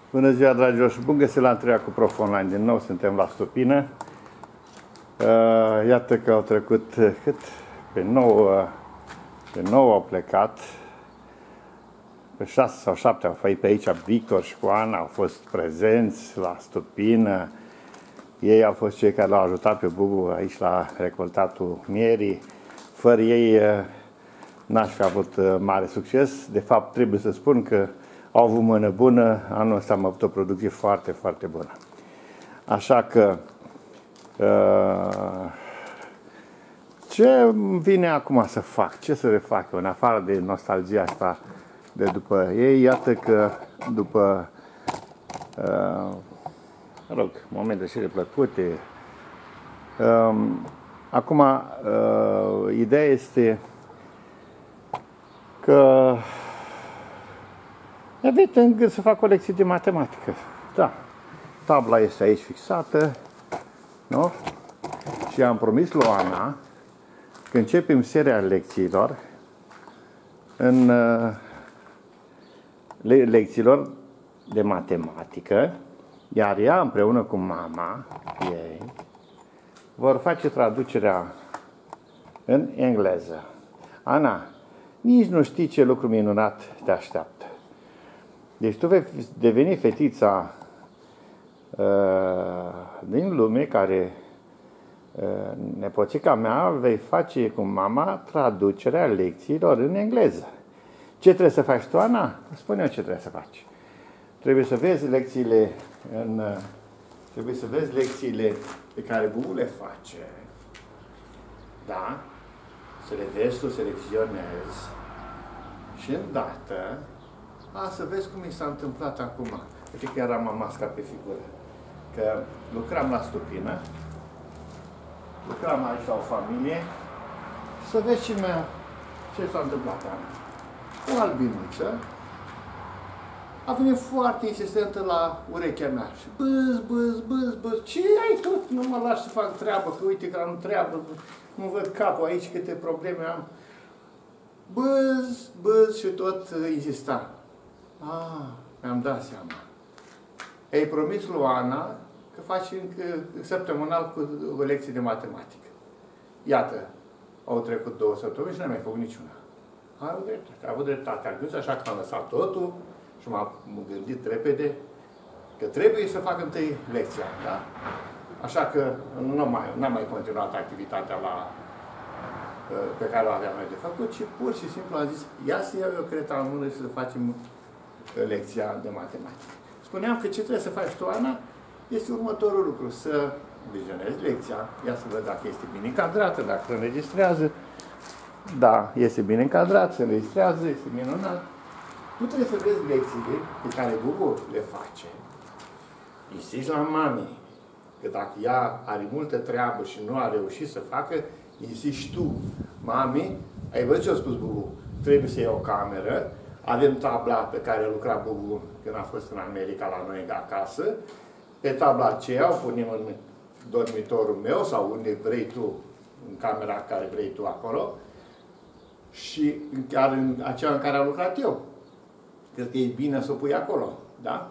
Bună ziua, dragilor, și bun găsit la întâlnirea cu Prof Online. Din nou suntem la Stupină. Iată că au trecut Pe 9 au plecat. Pe 6 sau 7 au fost pe aici. Victor și cu Ana au fost prezenți la Stupină. Ei au fost cei care l-au ajutat pe Bubu aici la recoltatul mierii. Fără ei n-aș fi avut mare succes. De fapt, trebuie să spun că au avut mână bună. Anul ăsta am avut o producție foarte, foarte bună. Așa că ce vine acum să fac? Ce să refac eu, în afară de nostalgia asta de după ei? Iată că după momente și plăcute, acum ideea este că mi-a în gând să fac o lecție de matematică. Da, tabla este aici fixată, nu? Și am promis lui Ana că începem seria lecțiilor lecțiilor de matematică, iar ea împreună cu mama ei vor face traducerea în engleză. Ana, nici nu știi ce lucru minunat te așteaptă. Deci tu vei deveni fetița din lume care, nepoțica mea, vei face cu mama traducerea lecțiilor în engleză. Ce trebuie să faci tu, Ana? Spune eu ce trebuie să faci. Trebuie să vezi lecțiile pe care Bubu le face. Da? Să le vezi tu, să le vizionezi. Și îndată să vezi cum mi s-a întâmplat acum. Uite că eram masca pe figură. Că lucram la Stupină, lucram aici la o familie, și să vezi ce s-a întâmplat. O albinuță a venit foarte insistentă la urechea mea și bâz, ce ai tu? Nu mă lași să fac treabă, că uite că am treabă, nu văd capul aici, câte probleme am. Bâz și tot insista. Mi-am dat seama. Ai promis lui Ana că faci săptămânal cu o lecție de matematică. Iată, au trecut 2 săptămâni și n-am mai făcut niciuna. A avut dreptate, așa că am lăsat totul și m-am gândit repede că trebuie să fac întâi lecția, da? Așa că n-am mai continuat activitatea pe care o aveam noi de făcut, ci pur și simplu am zis, ia să iau eu creta în mână și să facem lecția de matematică. Spuneam că ce trebuie să faci tu, Ana, este următorul lucru, să vizionezi lecția, ia să văd dacă este bine încadrată, dacă se înregistrează. Da, este bine încadrat, se înregistrează, este minunat. Tu trebuie să vezi lecțiile pe care Bubu le face. Insisti la mami, că dacă ea are multă treabă și nu a reușit să facă, insisti tu. Mami, ai văzut ce a spus Bubu? Trebuie să iei o cameră, avem tabla pe care lucra Bubu când a fost în America la noi acasă. Pe tabla aceea o punem în dormitorul meu sau unde vrei tu, în camera care vrei tu acolo. Și chiar în aceea în care am lucrat eu. Cred că e bine să o pui acolo, da?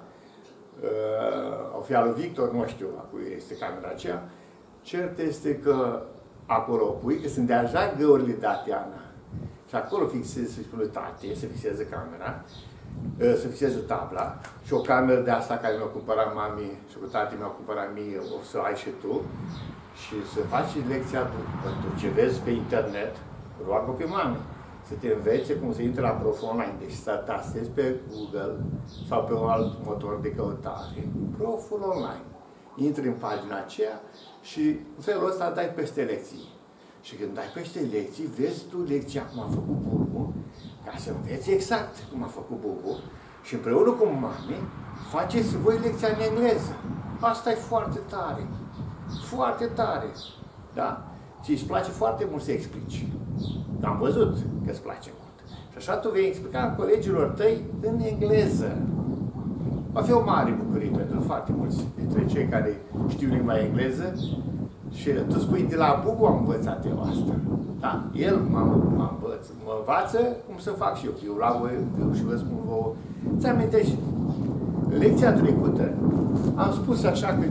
O fi al lui Victor, nu știu a cui este camera aceea. Cert este că acolo o pui, că sunt deja găurile date, Ana. Și acolo fixezi, să-i spune tate, să fixeze camera, să fixeze tabla. Și o cameră de asta care mi-a cumpărat mami și cu tati mi-a cumpărat mie, o să ai și tu. Și să faci lecția tu ce vezi pe internet, roagă pe mami să te învețe cum să intre la Prof Online. Deci să tastezi pe Google sau pe un alt motor de căutare. Proful Online. Intri în pagina aceea și în felul ăsta dai peste lecții. Și când dai peste lecții, vezi tu lecția cum a făcut Bubu, ca să înveți exact cum a făcut Bubu și împreună cu mami faceți voi lecția în engleză. Asta e foarte tare. Foarte tare. Da? Ți-ți place foarte mult să explici. Am văzut că îți place mult. Și așa tu vei explica colegilor tăi în engleză. Va fi o mare bucurie pentru foarte mulți dintre cei care știu limba engleză. Și tu spui, de la Bubu am învățat eu asta. Da? El mă învață cum să fac și eu. Eu la voi și vă spun vouă. Ți amintești lecția trecută am spus așa că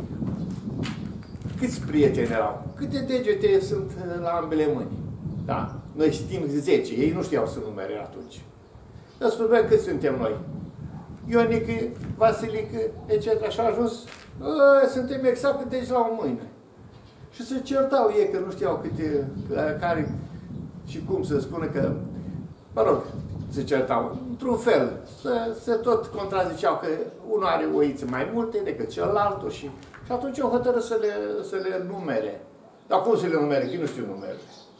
câți prieteni erau, câte degete sunt la ambele mâini. Da? Noi știm 10, ei nu știau să numere atunci. Dar spuneam cât suntem noi. Ionică, Vasilică, etc. Și a ajuns, suntem exact cât deci la o mână. Și se certau ei că nu știau câte, care și cum să spună că, mă rog, se certau. Într-un fel, se tot contraziceau că unul are oițe mai multe decât celălalt și atunci au hotărât să le numere. Dar cum să le numere? Că nu știu numere.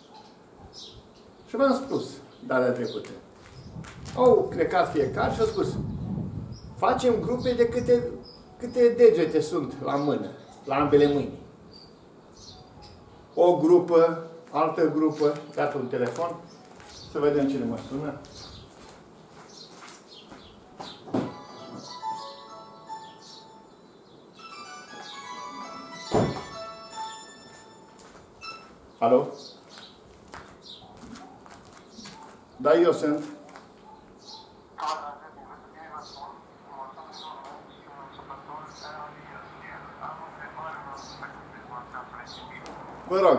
Și v-am spus data trecută. Au plecat fiecare și au spus, facem grupe de câte degete sunt la mână, la ambele mâini. O grupă, altă grupă, dați un telefon, să vedem cine mă sună. Alo? Da, eu sunt. Vă rog.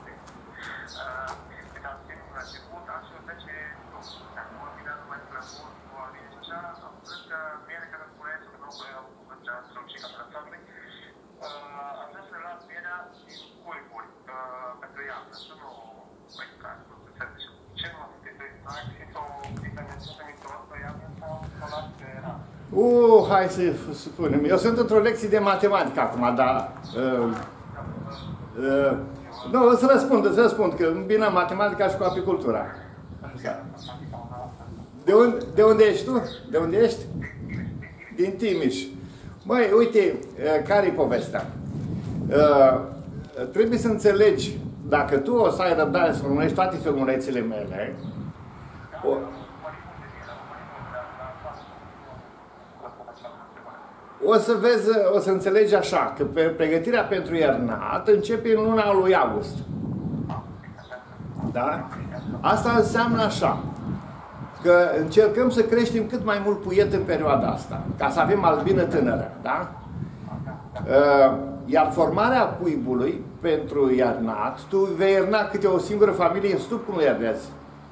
Hai să spunem. Eu sunt într-o lecție de matematică acum, dar... nu, îți răspund, că îmbinăm matematica și cu apicultura. Așa. De unde ești tu? De unde ești? Din Timiș. Măi, uite, care-i povestea? Trebuie să înțelegi, dacă tu o să ai răbdare să urmărești toate filmulețele mele, o să înțelegi așa, că pregătirea pentru iernat începe în luna lui august. Da? Asta înseamnă așa, că încercăm să creștem cât mai mult puiet în perioada asta, ca să avem albină tânără. Da? Iar formarea cuibului pentru iernat, tu vei ierna câte o singură familie în stup, cum îl iernezi?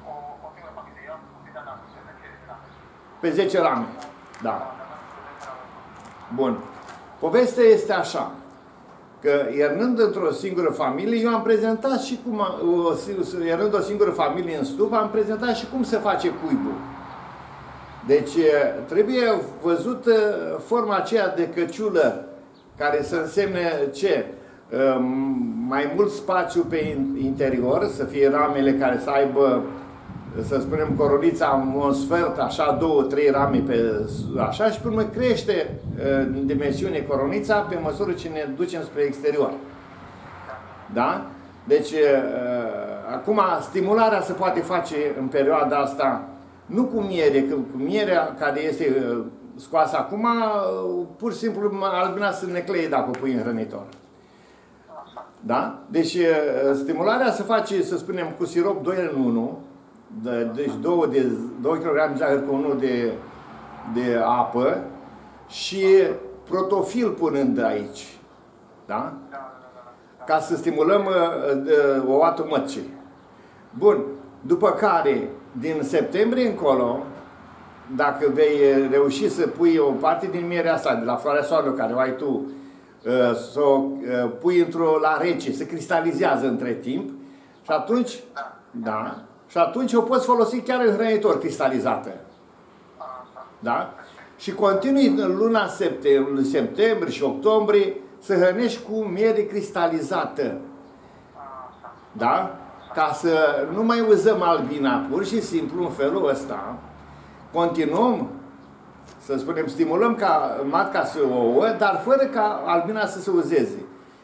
Pe 10 rame. Da. Bun. Povestea este așa, că iernând într-o singură familie, eu am prezentat și cum, iernând o singură familie în stup, am prezentat și cum se face cuibul. Deci trebuie văzută forma aceea de căciulă, care să însemne ce? Mai mult spațiu pe interior, să fie ramele care să aibă, să spunem, coronița un sfert, așa, 2-3 rame pe așa, și pe urmă crește în dimensiune coronița pe măsură ce ne ducem spre exterior. Da? Deci, acum, stimularea se poate face în perioada asta, nu cu miere, că cu mierea care este scoasă acum, pur și simplu albina se necleie dacă o pui în hrănitor. Da? Deci, stimularea se face, să spunem, cu sirop 2 în 1, deci 2 kg de zahăr cu 1 de apă și protofil punând aici. Da? Ca să stimulăm oatul măcii. Bun. După care, din septembrie încolo, dacă vei reuși să pui o parte din mierea asta, de la floarea soarelui care o ai tu, să o pui la rece, se cristalizează între timp și atunci, da, și atunci o poți folosi chiar în hrănitor cristalizată. Da? Și continui în luna septembrie și octombrie să hrănești cu miere cristalizată. Da? Ca să nu mai uzăm albina, pur și simplu în felul ăsta, continuăm, să spunem, stimulăm ca matca să o ouă, dar fără ca albina să se uzeze.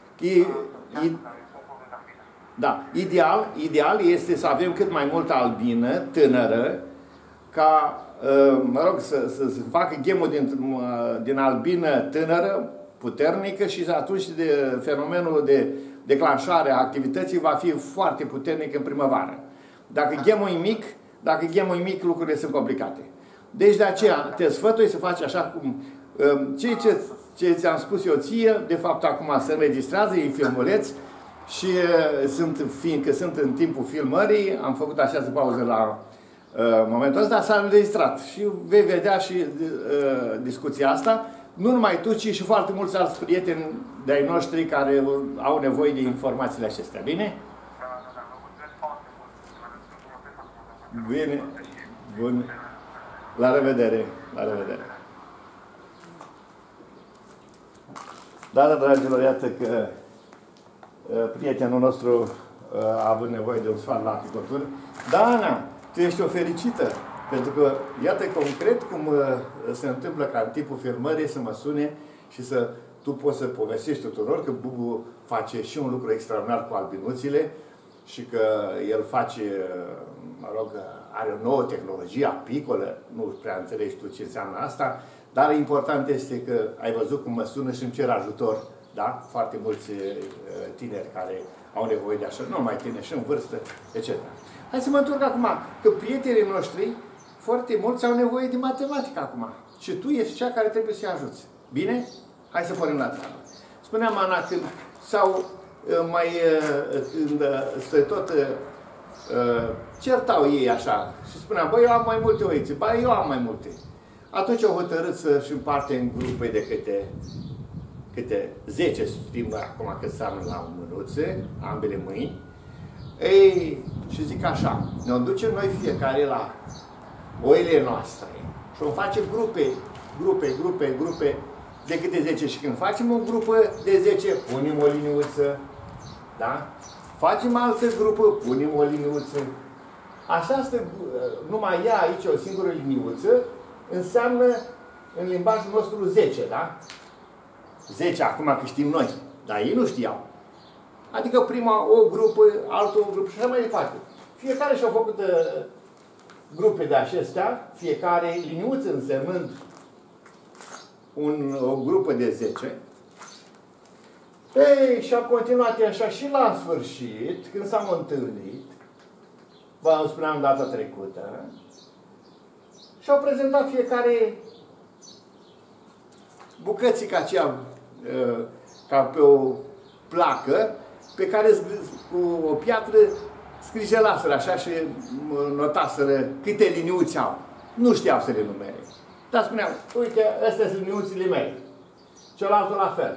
Da, ideal este să avem cât mai multă albină tânără, ca, mă rog, să se facă ghemul din albină tânără, puternică, și atunci fenomenul de declanșare a activității va fi foarte puternic în primăvară. Dacă ghemul e mic, lucrurile sunt complicate. Deci de aceea te sfătui să faci așa cum Ce ți-am spus eu ție, de fapt acum se înregistrează, e filmuleț și fiindcă sunt în timpul filmării, am făcut așa pauză la momentul ăsta, s-a înregistrat și vei vedea și discuția asta. Nu numai tu, ci și foarte mulți alți prieteni de-ai noștri care au nevoie de informațiile acestea. Bine? Bine. Bun. La revedere. La revedere. Da, dragilor, iată că prietenul nostru a avut nevoie de un sfat la apicultură. Da, Ana, tu ești o fericită. Pentru că, iată concret cum se întâmplă ca în timpul filmării să mă sune și tu poți să povestești tuturor că Bubu face și un lucru extraordinar cu albinuțile și că el face, mă rog, are o nouă tehnologie apicolă, nu prea înțelegi tu ce înseamnă asta, dar important este că ai văzut cum mă sună și îmi cer ajutor, da? Foarte mulți tineri care au nevoie de așa, nu numai tineri, și în vârstă, etc. Hai să mă întorc acum, că prietenii noștri foarte mulți au nevoie de matematică acum. Și tu ești cea care trebuie să-i ajuți. Bine? Hai să pornim la treabă. Spuneam, Ana, când se tot certau ei așa și spuneam, băi, eu am mai multe oițe, băi, eu am mai multe. Atunci au hotărât să-și împarte în grupe de câte 10, știm acum că înseamnă la mânuțe, ambele mâini. Ei, și zic așa, ne ducem noi fiecare la oile noastre și o facem grupe de câte 10 și când facem o grupă de 10, punem o liniuță, da? Facem altă grupă, punem o liniuță. Așa numai ea aici o singură liniuță înseamnă în limbajul nostru 10, da? 10 acum că știm noi, dar ei nu știau. Adică prima o grupă, altă o grupă și așa mai departe. Fiecare și-a făcut grupe de acestea, fiecare liniuță însemnând o grupă de 10. Ei, și-a continuat așa și la sfârșit, când s-am întâlnit, vă spuneam data trecută, și-au prezentat fiecare bucățica aceea ca pe o placă, pe care cu o piatră scrigelaseră așa și notaseră câte liniuți au. Nu știau să le numere. Dar spuneam, uite, astea sunt liniuțile mele. Cealaltă la fel.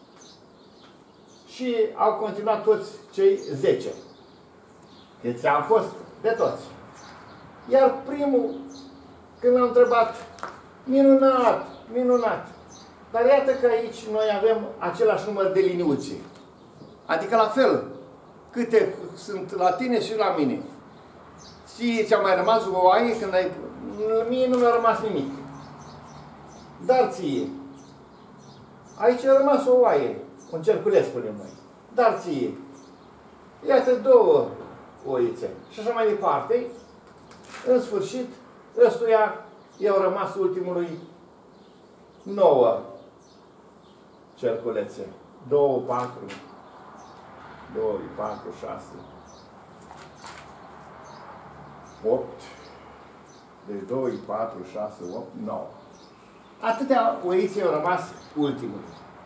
Și au continuat toți cei 10. Deci au fost de toți. Iar primul, când l-am întrebat, minunat, minunat. Dar iată că aici noi avem același număr de liniuțe. Adică la fel, câte sunt la tine și la mine. Ți-a mai rămas o oaie când ai... Mie nu mi-a rămas nimic. Dar ție. Aici a rămas o oaie. Un cerculeț, spunem noi. Dar ție. Iată două oițe. Și așa mai departe. În sfârșit, ăstuia i-au rămas ultimului 9 cerculețe. 2, 4, 2, 4, 6, 8. Deci 2, 4, 6, 8, 9. Atâtea oițe au rămas ultimul.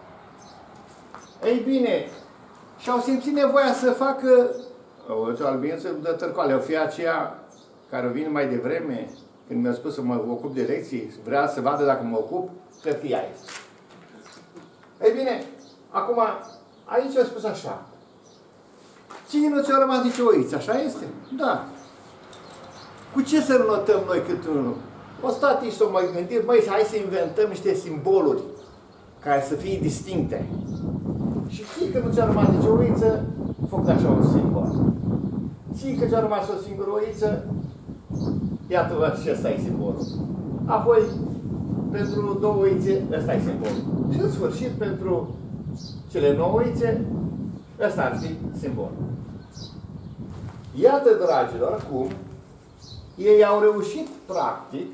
Ei bine, și-au simțit nevoia să facă o albinuță de târcoale. O fie aceea care vine mai devreme, când mi-a spus să mă ocup de lecții, vrea să vadă dacă mă ocup, cred că ea este. Ei bine, acum, aici a spus așa. Ție nu ți-a rămas nicio oiță, așa este? Da. Cu ce să notăm noi cât unul? O stat și s-o mai gândit, măi, hai să inventăm niște simboluri care să fie distincte. Și ție că nu ți-a rămas nicio oiță, făcut așa un simbol. Ție că ți-a rămas o singură oiță, iată și ăsta e simbolul. Apoi, pentru 2 oițe, ăsta e simbolul. Și în sfârșit, pentru cele 9 oițe, ăsta ar fi simbolul. Iată, dragilor, cum ei au reușit, practic,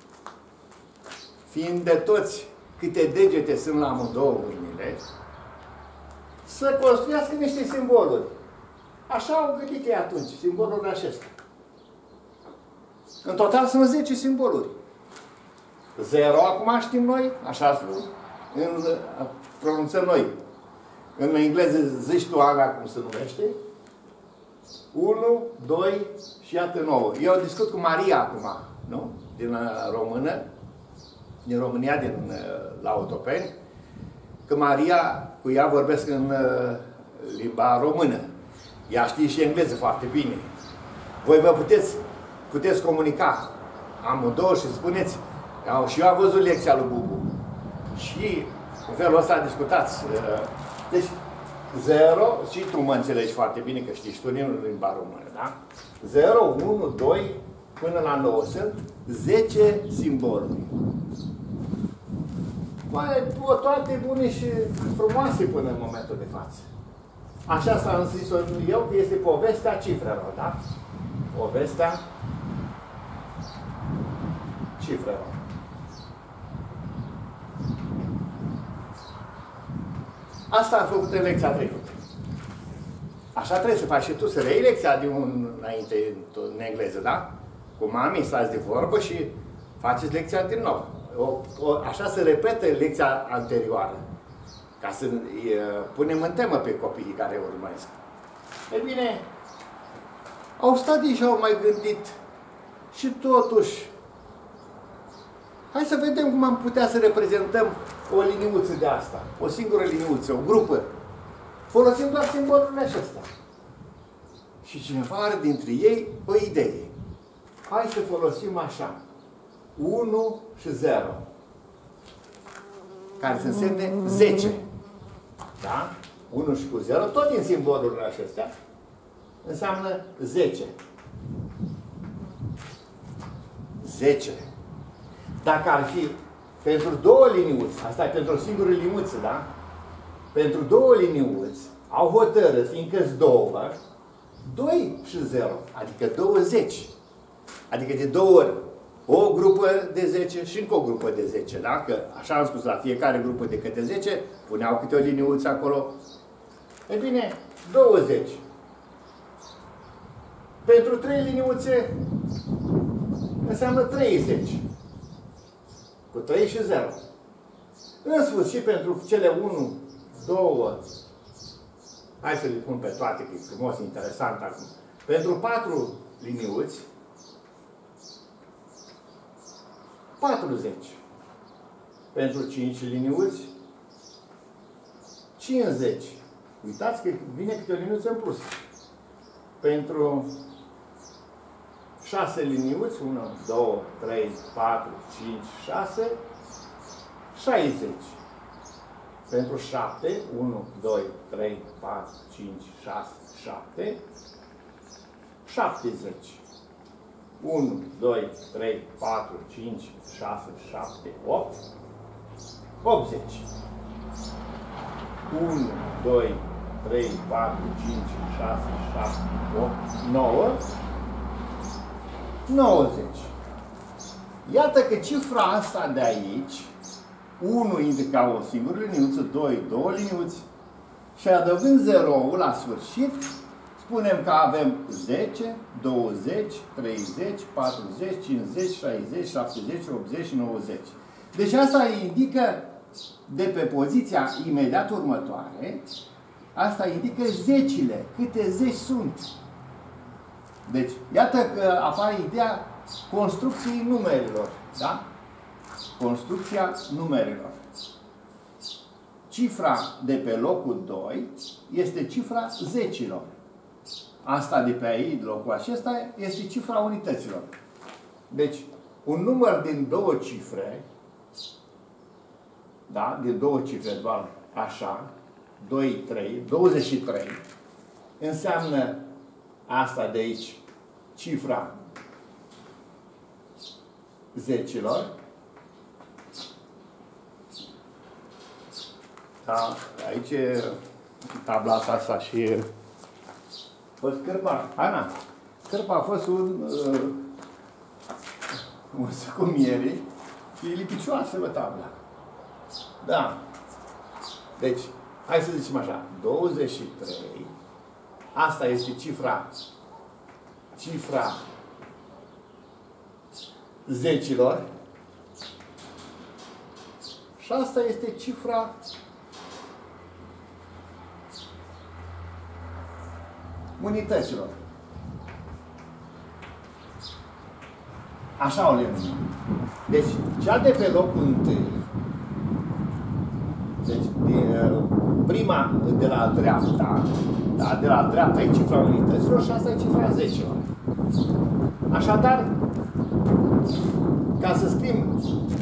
fiind de toți câte degete sunt la amândouă mâinile, să construiască niște simboluri. Așa au gândit ei atunci, simbolurile acestea. În total sunt 10 simboluri. 0, acum știm noi, așa pronunțăm noi. În engleză zici tu Ana cum se numește. 1, 2 și iată 9. Eu discut cu Maria acum, nu? Din română, din România, la Otopeni, că Maria, cu ea vorbesc în limba română. Ea știe și engleză foarte bine. Voi vă puteți comunica amândouă și spuneți, și eu am văzut lecția lui Bubu. Și în felul ăsta discutați. Deci, 0, și tu mă înțelegi foarte bine, că știi și tu din limba română, da? 0, 1, 2, până la 9 sunt 10 simboluri. Toate bune și frumoase până în momentul de față. Așa s-am zis-o eu, că este povestea cifrelor, da? Povestea cifrelor. Asta am făcut în lecția trecută. Așa trebuie să faci și tu, să reiei lecția de înainte în engleză, da? Cu mami stați de vorbă și faceți lecția din nou. Așa se repetă lecția anterioară. Ca să punem în temă pe copiii care urmăresc. E bine, au stat și au mai gândit. Și totuși, hai să vedem cum am putea să reprezentăm o liniuță de asta. O singură liniuță, o grupă. Folosim doar simbolurile acestea. Și cineva are dintre ei o idee. Hai să folosim așa. 1 și 0. Care se însemne 10. Da? 1 și cu 0, tot din simbolurile acestea, înseamnă 10. 10. Dacă ar fi pentru două liniuți, asta e pentru o singură liniuță, da? Pentru două liniuți, au hotărât, fiindcă-s două, 2 și 0, adică 20. Adică de două ori o grupă de 10 și încă o grupă de 10, da? Că așa am spus, la fiecare grupă de câte 10, puneau câte o liniuță acolo. E bine, 20. Pentru 3 liniuțe înseamnă 30. Cu 3 și 0. În sfârșit, pentru cele 1, 2, hai să le pun pe toate, că e frumos, interesant acum. Pentru 4 liniuți, 40. Pentru 5 liniuți, 50. Uitați că vine câte o liniuță în plus. Pentru 6 liniuți, 1, 2, 3, 4, 5, 6, 60. Pentru 7, 1, 2, 3, 4, 5, 6, 7, 70. 1, 2, 3, 4, 5, 6, 7, 8, 80. 1, 2, 3, 4, 5, 6, 7, 8, 9, 90. Iată că cifra asta de aici, 1 indica o singură liniuță, 2, două liniuți, și adăugând 0-ul la sfârșit, spunem că avem 10, 20, 30, 40, 50, 60, 70, 80 și 90. Deci asta indică, de pe poziția imediat următoare, asta indică zecile, câte zeci sunt. Deci, iată că apare ideea construcției numerilor. Da? Construcția numerilor. Cifra de pe locul 2 este cifra zecilor. Asta de pe aici, locul acesta, este cifra unităților. Deci, un număr din două cifre, da? Din două cifre, doar așa, 2, 3, 23, înseamnă asta de aici, cifra zecilor. Da, aici e tabla asta și a fost Cârpa. Ana, Cârpa a fost un scumiere și e lipicioasă la tabla. Da. Deci, hai să zicem așa, 23, asta este cifra zecilor, Și asta este cifra unităților. Așa o le numim. Deci, cea de pe locul întâi, deci, prima de la dreapta, da, de la dreapta e cifra unităților și asta e cifra 10-lor. Așadar, ca să scriem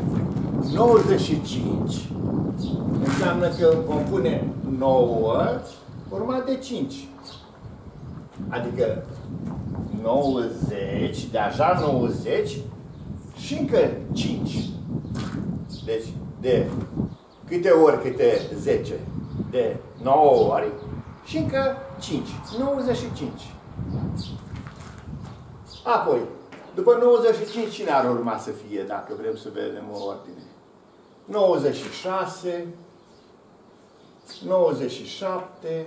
95, înseamnă că vom pune 9 urmat de 5. Adică 90, deja 90 și încă 5. Deci, de câte ori câte 10? De 9 ori și încă 5. 95. Apoi, după 95, cine ar urma să fie, dacă vrem să vedem o ordine? 96, 97,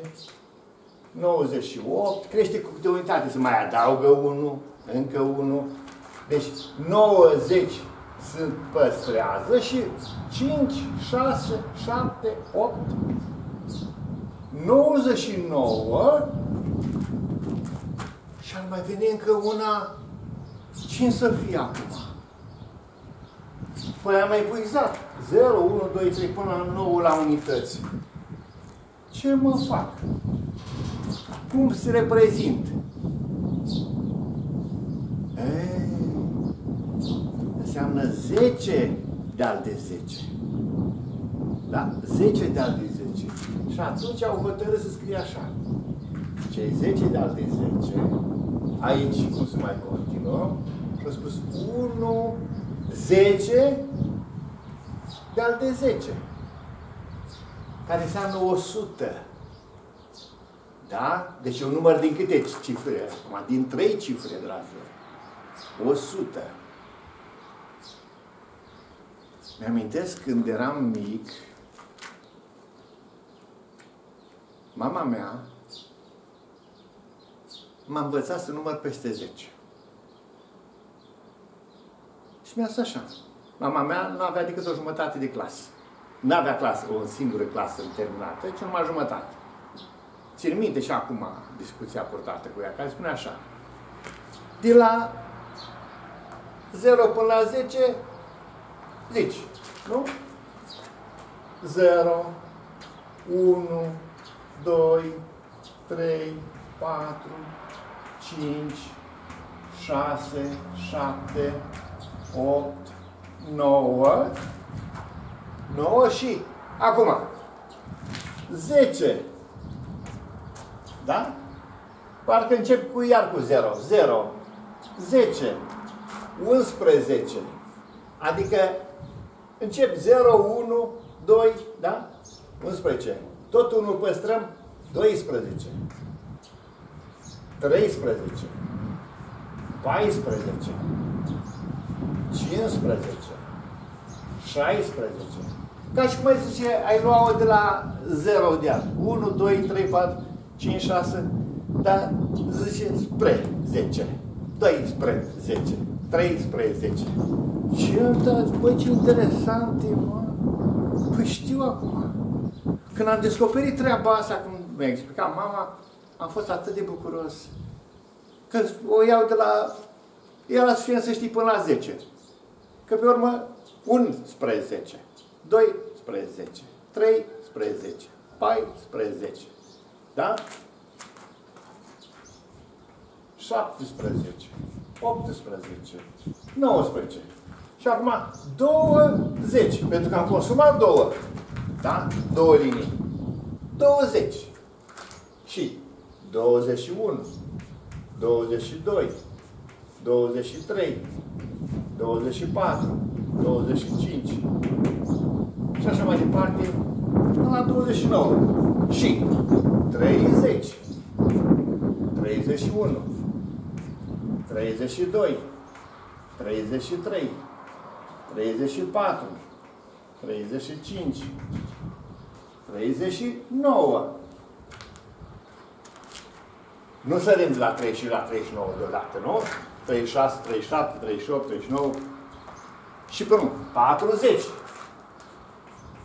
98, crește cu câte unitate, se mai adaugă 1, încă 1. Deci 90 se păstrează și 5, 6, 7, 8, 99 și ar mai veni încă una. Cine să fie acum? Păi am mai epuizat. 0, 1, 2, 3 până la 9 la unități. Ce mă fac? Cum se reprezint? Înseamnă 10 de-al de 10. Da? 10 de-al de 10. Și atunci au hotărât să scrie așa. Cei 10 de-al de 10, aici cum se mai continuă, și au spus 1, 10 de-al de 10. Care înseamnă 100. Da? Deci e un număr din câte cifre? Acum, din 3 cifre, dragilor. 100. Mi-amintesc când eram mic, mama mea m-a învățat să număr peste 10. Și mi-a zis așa. Mama mea nu avea decât o jumătate de clasă. Nu avea clasă, o singură clasă terminată, ci numai jumătate. Țin minte și acum discuția purtată cu ea, care spune așa. De la 0 până la 10, zici, nu? 0, 1, 2, 3, 4, 5, 6, 7, 8, 9, 9 și acum 10. Da? Parcă încep cu iar cu 0. 0, 10, 11. Adică încep 0, 1, 2, da? 11. Tot unul păstrăm 12. 13. 14. 15. 16. Ca și cum ai zice, ai luat-o de la 0 de ani. 1, 2, 3, 4, 5, 6, dar zice spre 10. 2 spre 10. 3 spre 10. Și eu uitați, băi, ce interesant e, mă. Păi știu acum. Când am descoperit treaba asta, cum mi-a explicat mama, am fost atât de bucuros. Că o iau de la... Era suficient să știi până la 10. Că pe urmă, 1 spre 10. 2 spre 10. 3 spre 10. 4 spre 10. Da? 17. 18. 19. Și acum 20. Pentru că am consumat 2. Da? 2 linii. 20. Și 21. 22. 23. 24. 25. Și așa mai departe, până la 29. Și 30. 31. 32. 33. 34. 35. 39. Nu sărim de la 30 și la 39 deodată, nu? 36, 37, 38, 39 și până 40.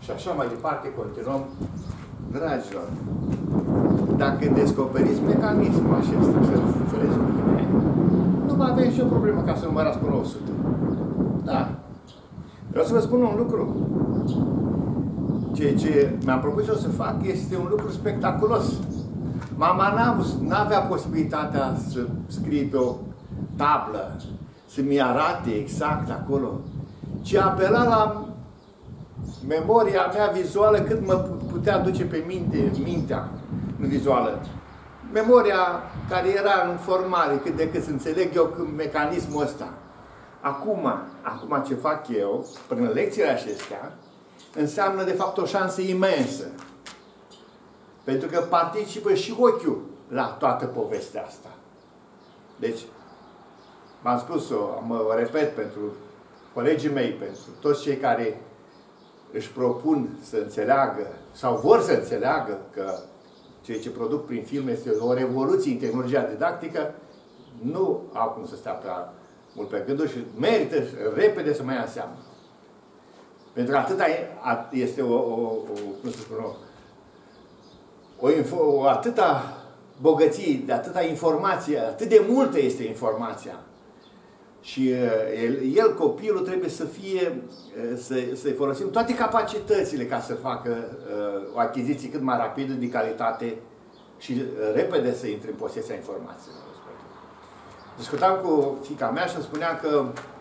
Și așa mai departe continuăm. Dragilor, dacă descoperiți mecanismul acesta și îl înțeleți bine, nu mai aveți nicio problemă ca să numărați până 100. Da. Vreau să vă spun un lucru. Ceea ce mi-am propus eu să fac este un lucru spectaculos. Mama n-avea posibilitatea să scrie pe o tablă, să mi arate exact acolo, ci apela la memoria mea vizuală cât mă putea duce pe mintea vizuală. Memoria care era în formare, cât de cât să înțeleg eu mecanismul ăsta. Acum ce fac eu, prin lecțiile acestea, înseamnă de fapt o șansă imensă. Pentru că participă și ochiul la toată povestea asta. Deci, v-am spus-o, mă repet pentru colegii mei, pentru toți cei care își propun să înțeleagă sau vor să înțeleagă că ceea ce produc prin film este o revoluție în tehnologia didactică, nu au cum să stea prea mult pe gânduri și merită repede să mai ia seama. Pentru că atâta este cum să spun, atâta bogăție, de atâta informație, atât de multă este informația. Și el, copilul, trebuie să fie, să-i folosim toate capacitățile ca să facă o achiziție cât mai rapidă, de calitate și repede să intre în posesia informațiilor. Discutam cu fiica mea și îmi spunea că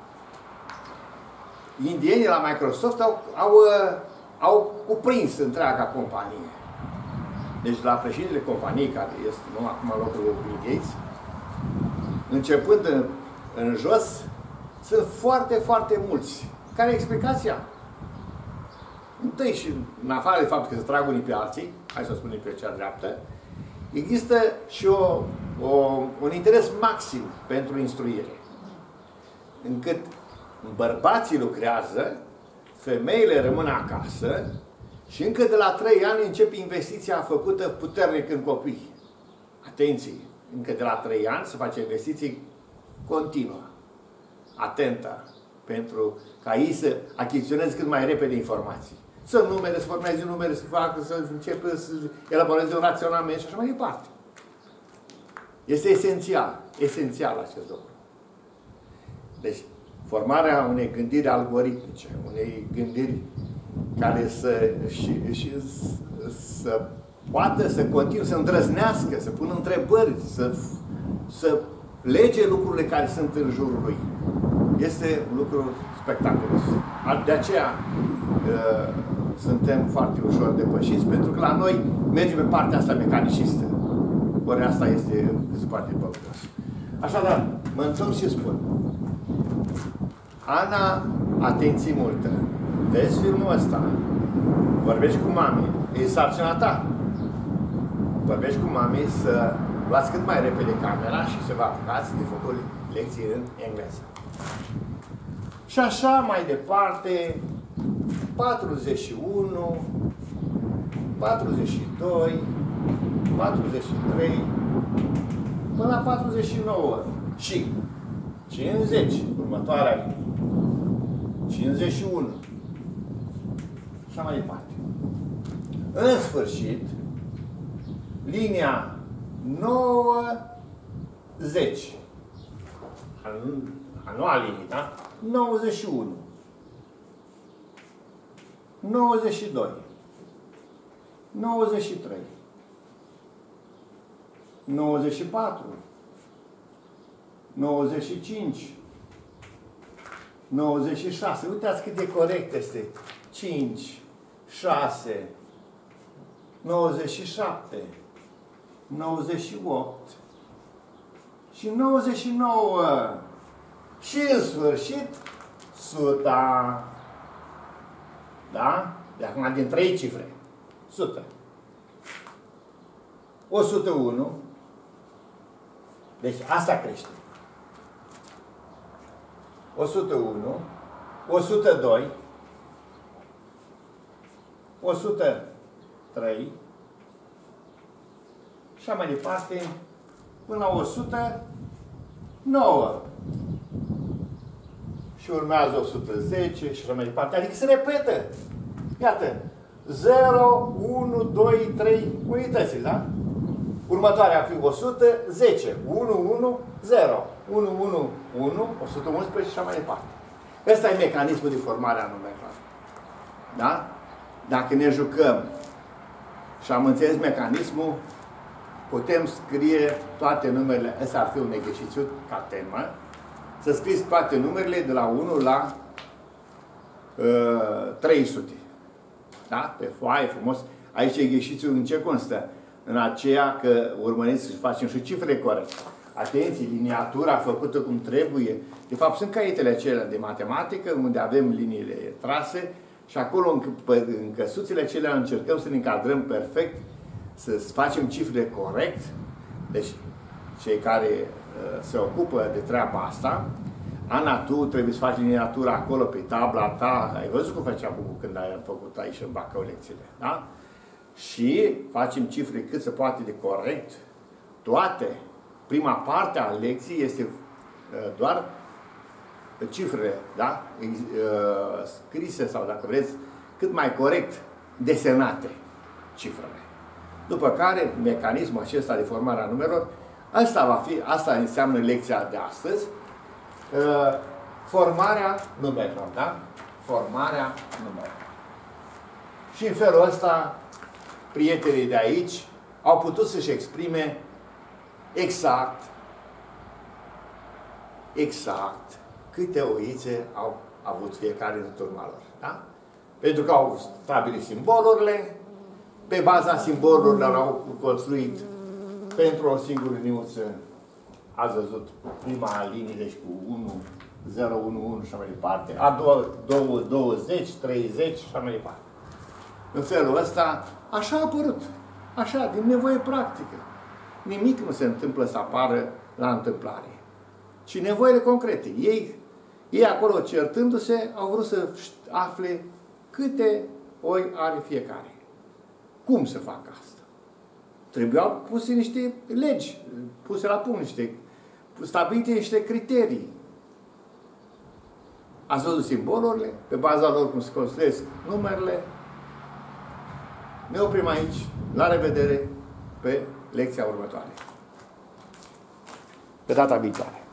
indienii la Microsoft au cuprins întreaga companie. Deci la președintele companiei, care este acum în locul lui Bill Gates, începând în jos, sunt foarte, foarte mulți. Care e explicația? Întâi și în afară de faptul că se trag unii pe alții, hai să o spunem pe cea dreaptă, există și un interes maxim pentru instruire. Încât bărbații lucrează, femeile rămân acasă și încă de la 3 ani începe investiția făcută puternic în copii. Atenție! Încă de la 3 ani se face investiții continuă, atentă, pentru ca ei să achiziționeze cât mai repede informații. Să numere, să formeze numere, să facă, să începe să elaboreze un raționament și așa mai departe. Este esențial acest lucru. Deci, formarea unei gândiri algoritmice, unei gândiri care să poată să continue, să îndrăznească, să pună întrebări, să lege lucrurile care sunt în jurul lui. Este un lucru spectaculos. De aceea suntem foarte ușor depășiți, pentru că la noi mergem pe partea asta mecanicistă. Ori asta este cât se poate păcătos. Așadar, mă întorc și spun. Ana, atenție multă. Vezi filmul ăsta. Vorbești cu mami. E sarcina ta. Vorbești cu mami să luați cât mai repede camera și să vă apucați de făcut lecții în engleză. Și așa mai departe, 41, 42, 43, până la 49 și 50, următoarea linie, 51, și așa mai departe. În sfârșit, linia 90, a noua linie, da? 91, 92, 93, 94, 95, 96. Uitați cât de corect este. 5, 6, 97, 98 și 99. Și în sfârșit, 100. Da? De acum din 3 cifre. 100. 101. Deci asta crește. 101. 102. 103. Și mai departe, până la 109. Și urmează 110 și așa mai departe. Adică se repetă. Iată, 0, 1, 2, 3 unități, da? Următoarea ar fi 100, 10, 1, 1, 0, 1, 1, 1, 111 și așa mai departe. Ăsta e mecanismul de formare a numerelor. Da? Dacă ne jucăm și am înțeles mecanismul, putem scrie toate numerele, ăsta ar fi un exercițiu ca temă, să scriți toate numerele de la 1 la 300. Da? Pe foaie, frumos. Aici exercițiul în ce constă? În aceea că urmăriți să facem și cifre corecte. Atenție, liniatura făcută cum trebuie. De fapt, sunt caietele acelea de matematică, unde avem liniile trase și acolo, în căsuțele acelea, încercăm să ne încadrăm perfect, să facem cifre corect. Deci, cei care se ocupă de treaba asta, Ana, tu trebuie să faci liniatura acolo pe tabla ta. Ai văzut cum făcea Bubu când ai făcut aici în Bacău lecțiile, da? Și facem cifre cât se poate de corect. Toate. Prima parte a lecției este doar cifrele, da? Scrise sau, dacă vreți, cât mai corect desenate cifrele. După care, mecanismul acesta de formare a numerelor, asta înseamnă lecția de astăzi, formarea numerelor, da? Formarea numerelor. Și în felul ăsta, prietenii de aici au putut să-și exprime exact câte oițe au avut fiecare în turma lor. Da? Pentru că au stabilit simbolurile, pe baza simbolurilor au construit pentru o singură liniuță. Ați văzut prima linie, deci cu 1, 0, 1, 1 și așa mai departe, a doua 20, 30 și așa mai departe. În felul ăsta, așa a apărut. Așa, din nevoie practică. Nimic nu se întâmplă să apară la întâmplare. Ci nevoile concrete. Ei acolo, certându-se, au vrut să afle câte oi are fiecare. Cum să facă asta? Trebuiau puse niște legi, puse la punct stabilite niște criterii. Ați văzut simbolurile, pe baza lor cum se construiesc numerele. Ne oprim aici. La revedere pe lecția următoare. Pe data viitoare.